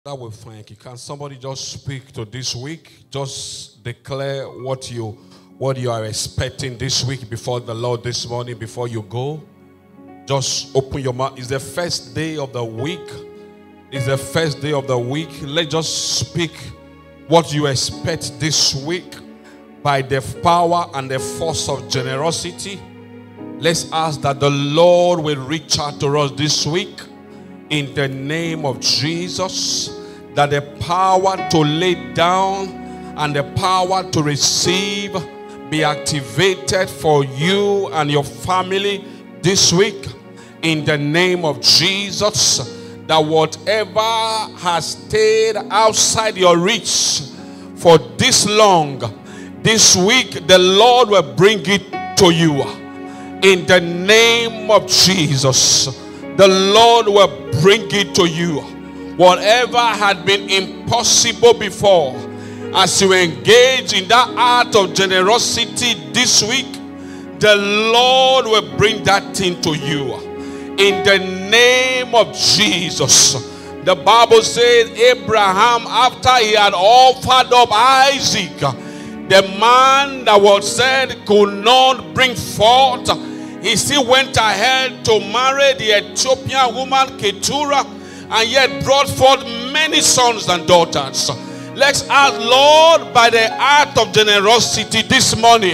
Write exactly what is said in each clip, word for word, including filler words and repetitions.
That will thank you. Can somebody just speak to this week? Just declare what you what you are expecting this week before the Lord this morning, before you go. Just open your mouth. It's the first day of the week. It's the first day of the week. Let's just speak what you expect this week by the power and the force of generosity. Let's ask that the Lord will reach out to us this week in the name of Jesus, that the power to lay down and the power to receive be activated for you and your family this week in the name of Jesus, that whatever has stayed outside your reach for this long, this week the Lord will bring it to you in the name of Jesus. The Lord will bring it to you. Whatever had been impossible before, as you engage in that art of generosity this week, the Lord will bring that thing to you. In the name of Jesus. The Bible says Abraham, after he had offered up Isaac, the man that was said could not bring forth, he still went ahead to marry the Ethiopian woman Keturah, and yet brought forth many sons and daughters. Let's ask, Lord, by the art of generosity this morning,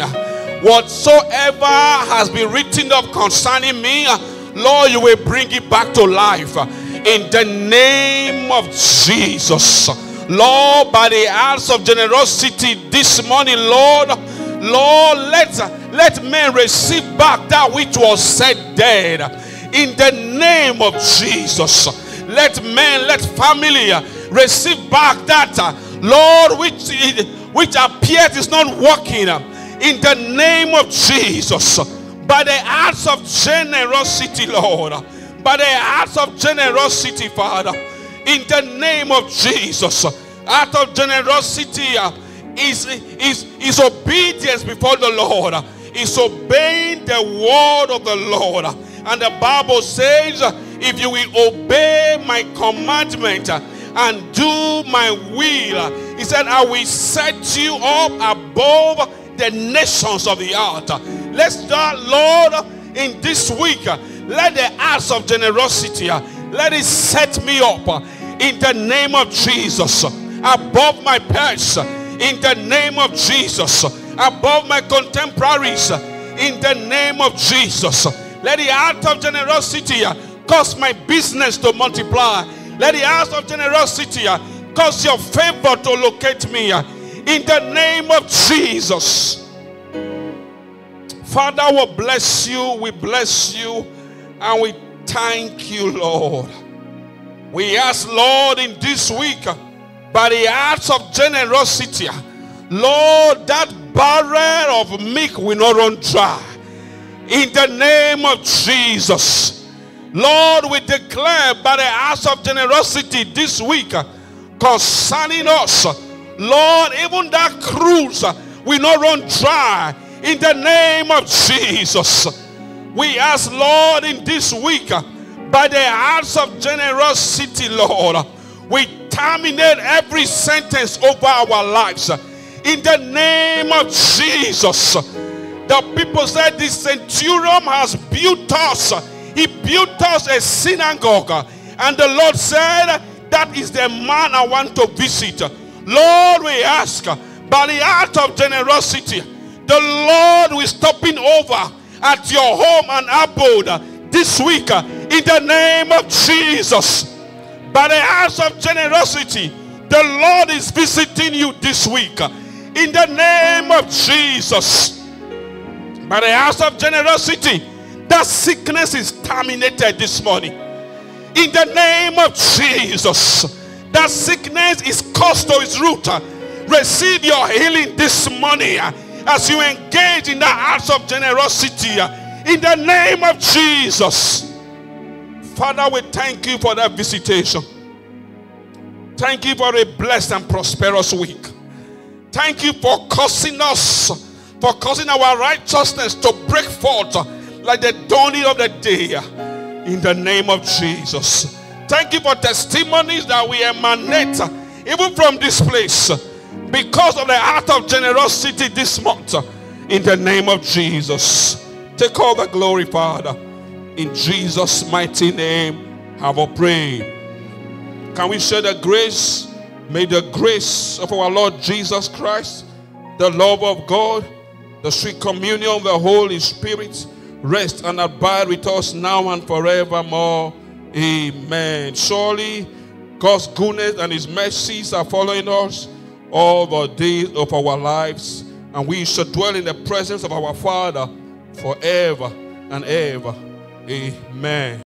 whatsoever has been written up concerning me, Lord, you will bring it back to life in the name of Jesus. Lord, by the arts of generosity this morning, Lord, Lord, let, let men receive back that which was said dead. In the name of Jesus. Let men, let family receive back that, Lord, which, which appeared is not working. In the name of Jesus. By the arts of generosity, Lord. By the arts of generosity, Father. In the name of Jesus. Art of generosity Is, is, is obedience before the Lord. Is obeying the word of the Lord. And the Bible says, if you will obey my commandment and do my will, he said, I will set you up above the nations of the earth. Let's start, Lord, in this week, let the acts of generosity, let it set me up in the name of Jesus, above my peers. In the name of Jesus, above my contemporaries, in the name of Jesus, let the art of generosity cause my business to multiply. Let the art of generosity cause your favor to locate me, in the name of Jesus. Father, we bless you, we bless you, and we thank you, Lord. We ask, Lord, in this week, by the arts of generosity, Lord, that barrel of milk will not run dry. In the name of Jesus. Lord, we declare by the arts of generosity this week concerning us, Lord, even that cruise will not run dry. In the name of Jesus. We ask, Lord, in this week, by the arts of generosity, Lord, we terminate every sentence over our lives. In the name of Jesus. The people said the centurion has built us. He built us a synagogue. And the Lord said, that is the man I want to visit. Lord, we ask, by the art of generosity, the Lord will stopping over at your home and abode this week. In the name of Jesus. By the house of generosity, the Lord is visiting you this week. In the name of Jesus. By the house of generosity, that sickness is terminated this morning. In the name of Jesus. That sickness is cursed to its root. Receive your healing this morning as you engage in the acts of generosity. In the name of Jesus. Father, we thank you for that visitation. Thank you for a blessed and prosperous week. Thank you for causing us, for causing our righteousness to break forth like the dawning of the day. In the name of Jesus. thank you for testimonies that we emanate even from this place because of the heart of generosity this month. In the name of Jesus, take all the glory, Father. In Jesus' mighty name, have a prayer. Can we share the grace? May the grace of our Lord Jesus Christ, the love of God, the sweet communion of the Holy Spirit rest and abide with us now and forevermore. Amen. Surely God's goodness and his mercies are following us all the days of our lives, and we shall dwell in the presence of our Father forever and ever. Amen.